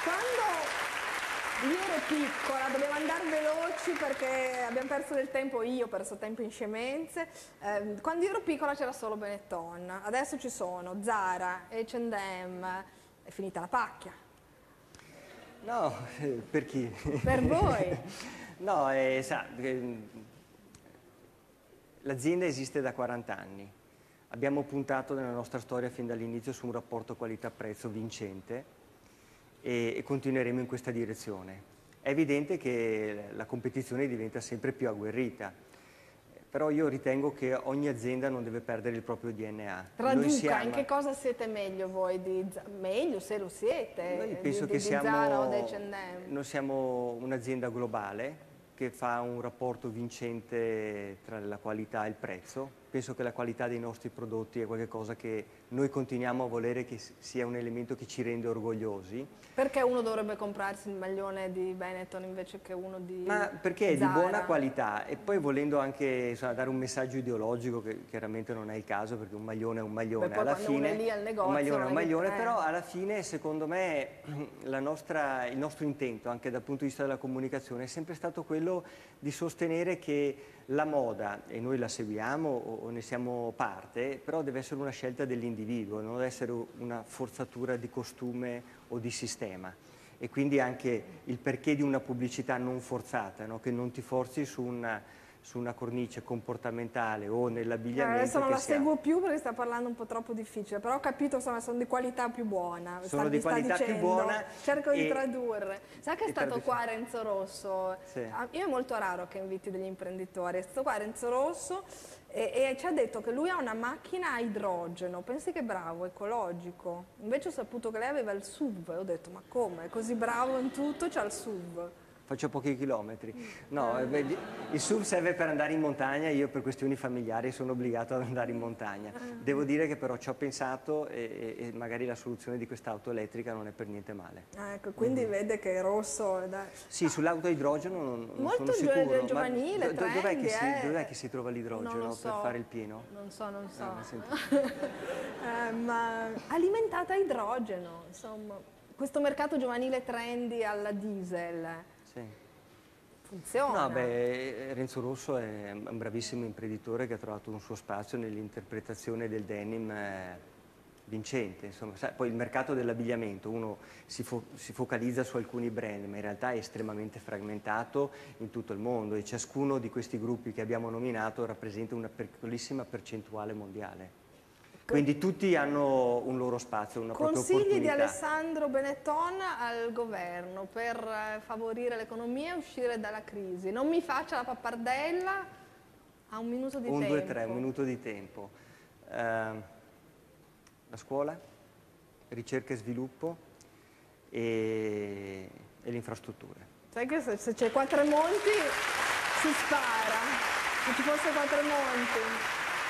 Quando io ero piccola, dovevo andare veloci perché abbiamo perso del tempo, io ho perso tempo in scemenze. Quando io ero piccola c'era solo Benetton, adesso ci sono Zara, H&M, è finita la pacchia. No, per chi? Per voi? No, l'azienda esiste da 40 anni. Abbiamo puntato nella nostra storia fin dall'inizio su un rapporto qualità-prezzo vincente e continueremo in questa direzione. È evidente che la competizione diventa sempre più agguerrita, però io ritengo che ogni azienda non deve perdere il proprio DNA. Traduca, in che cosa siete meglio voi? Meglio se lo siete, Noi penso di che Zara o di H&M? noi siamo un'azienda globale che fa un rapporto vincente tra la qualità e il prezzo. Penso che la qualità dei nostri prodotti è qualcosa che noi continuiamo a volere che sia un elemento che ci rende orgogliosi. Perché uno dovrebbe comprarsi il maglione di Benetton invece che uno di Ma perché è di Zara? buona qualità e poi volendo anche insomma, dare un messaggio ideologico che chiaramente non è il caso perché un maglione è un maglione. Beh, poi alla quando uno fine è lì al negozio un maglione è un non è che- maglione, però alla fine secondo me il nostro intento anche dal punto di vista della comunicazione è sempre stato quello di sostenere che la moda, e noi la seguiamo o ne siamo parte, però deve essere una scelta dell'individuo, non deve essere una forzatura di costume o di sistema. E quindi anche il perché di una pubblicità non forzata, no? Che non ti forzi su una cornice comportamentale o nell'abbigliamento. Adesso non la seguo più perché sta parlando un po' troppo difficile, però ho capito, insomma, sono di qualità più buona. Sono di qualità più buona. Cerco di tradurre. Sa che è stato qua Renzo Rosso? Sì. Io è molto raro che inviti degli imprenditori. È stato qua Renzo Rosso e ci ha detto che lui ha una macchina a idrogeno. Pensi che bravo, ecologico. Invece ho saputo che lei aveva il SUV. Ho detto, ma come? È così bravo in tutto, c'ha il SUV. Faccio pochi chilometri. No, il SUV serve per andare in montagna, io per questioni familiari sono obbligato ad andare in montagna. Devo dire che però ci ho pensato e magari la soluzione di quest'auto elettrica non è per niente male. Ecco, quindi vede che è rosso. Sì, sull'auto a idroggeno non Molto sono sicuro. giovanile, Dov'è che si trova l'idrogeno so. per fare il pieno? Non so. Ma alimentata a idrogeno, insomma. Questo mercato giovanile trendy alla diesel. Sì. Funziona. No, beh, Renzo Rosso è un bravissimo imprenditore che ha trovato un suo spazio nell'interpretazione del denim vincente. Insomma, poi il mercato dell'abbigliamento, uno si focalizza su alcuni brand, ma in realtà è estremamente frammentato in tutto il mondo e ciascuno di questi gruppi che abbiamo nominato rappresenta una piccolissima percentuale mondiale. Quindi tutti hanno un loro spazio, una propria opportunità. Consigli di Alessandro Benetton al governo per favorire l'economia e uscire dalla crisi. Non mi faccia la pappardella, ha un minuto di tempo. 1, 2, 3, un minuto di tempo. La scuola, ricerca e sviluppo e le infrastrutture. Sai che se c'è qua Tremonti si spara, se ci fosse qua Tremonti.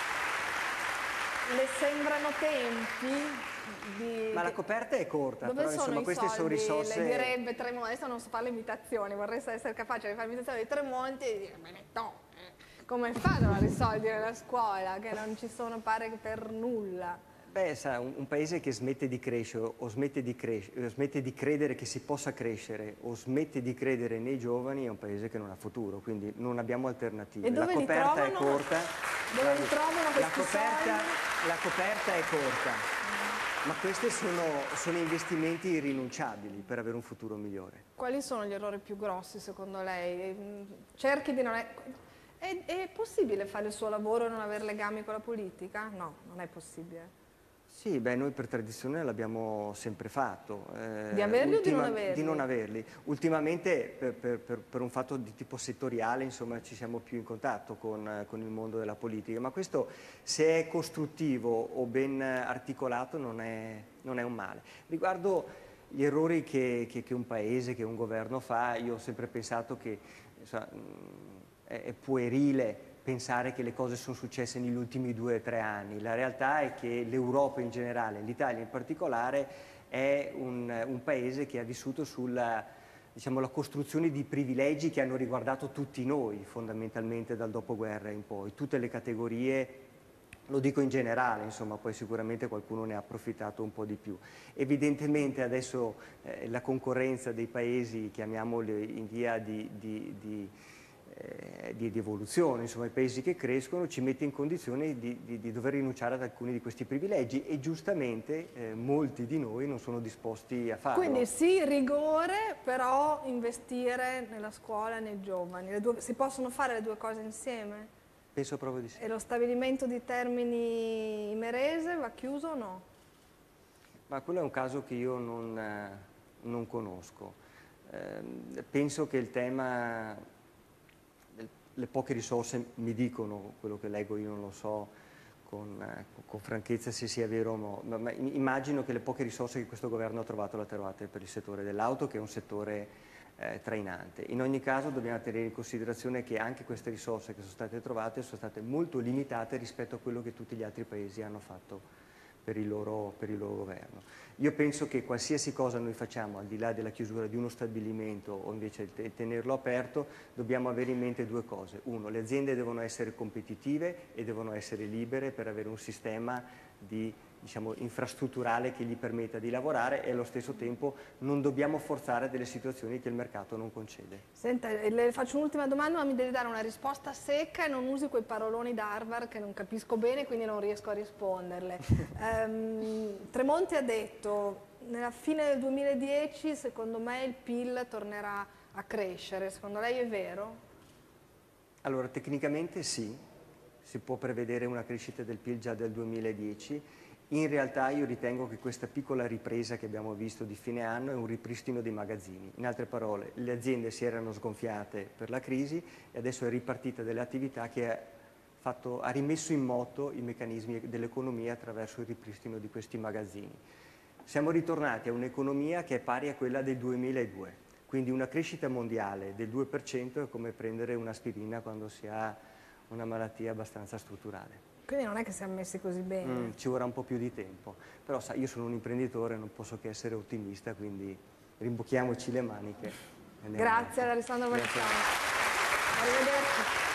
Le sembrano tempi Ma la coperta è corta, Dove però sono insomma i queste soldi? sono risorse. Le direbbe Tremonti, adesso non so fare le imitazioni, vorrei essere capace di fare l'imitazione di Tremonti e dire Benetton, come fanno a dare i soldi nella scuola che non ci sono pare che per nulla? Beh, sa, un paese che smette di crescere o smette di credere che si possa crescere o smette di credere nei giovani è un paese che non ha futuro, quindi non abbiamo alternative. E dove la li coperta trovano? è corta. Dove li trovano questi soldi? La coperta è corta, ma questi sono investimenti irrinunciabili per avere un futuro migliore. Quali sono gli errori più grossi secondo lei? Cerchi di non... È possibile fare il suo lavoro e non avere legami con la politica? No, non è possibile. Sì, beh, noi per tradizione l'abbiamo sempre fatto. Di averli o di non averli? Di non averli. Ultimamente, per un fatto di tipo settoriale, insomma, ci siamo più in contatto con il mondo della politica, ma questo, se è costruttivo o ben articolato, non è un male. Riguardo gli errori che un paese, che un governo fa, io ho sempre pensato che insomma, è puerile pensare che le cose sono successe negli ultimi 2 o 3 anni. La realtà è che l'Europa in generale, l'Italia in particolare, è un paese che ha vissuto sulla la costruzione di privilegi che hanno riguardato tutti noi, fondamentalmente dal dopoguerra in poi. Tutte le categorie Lo dico in generale, insomma, poi sicuramente qualcuno ne ha approfittato un po' di più. Evidentemente adesso la concorrenza dei paesi, chiamiamoli in via di evoluzione, insomma i paesi che crescono, ci mette in condizione di dover rinunciare ad alcuni di questi privilegi e giustamente molti di noi non sono disposti a farlo. Quindi sì, rigore, però investire nella scuola e nei giovani. Si possono fare le due cose insieme? Penso proprio di sì. E lo stabilimento di Termini Imerese va chiuso o no? Ma quello è un caso che io non conosco. Penso che il tema, le poche risorse mi dicono, quello che leggo io non lo so con franchezza se sia vero o no, ma immagino che le poche risorse che questo governo ha trovato le trovate per il settore dell'auto, che è un settore trainante. In ogni caso dobbiamo tenere in considerazione che anche queste risorse che sono state trovate sono state molto limitate rispetto a quello che tutti gli altri paesi hanno fatto per il loro governo. Io penso che qualsiasi cosa noi facciamo, al di là della chiusura di uno stabilimento o invece tenerlo aperto, dobbiamo avere in mente due cose. Uno, le aziende devono essere competitive e devono essere libere per avere un sistema infrastrutturale che gli permetta di lavorare e allo stesso tempo non dobbiamo forzare delle situazioni che il mercato non concede. Senta, le faccio un'ultima domanda, ma mi devi dare una risposta secca e non usi quei paroloni da Harvard che non capisco bene, quindi non riesco a risponderle. Tremonti ha detto, nella fine del 2010 secondo me il PIL tornerà a crescere, secondo lei è vero? Allora, tecnicamente sì, si può prevedere una crescita del PIL già del 2010. In realtà io ritengo che questa piccola ripresa che abbiamo visto di fine anno è un ripristino dei magazzini. In altre parole, le aziende si erano sgonfiate per la crisi e adesso è ripartita delle attività che ha rimesso in moto i meccanismi dell'economia attraverso il ripristino di questi magazzini. Siamo ritornati a un'economia che è pari a quella del 2002, quindi una crescita mondiale del 2% è come prendere un'aspirina quando si ha una malattia abbastanza strutturale. Quindi non è che siamo messi così bene. Ci vorrà un po' più di tempo, però sai, io sono un imprenditore, non posso che essere ottimista, quindi rimbocchiamoci le maniche. Grazie ad Alessandro Valentano. Arrivederci.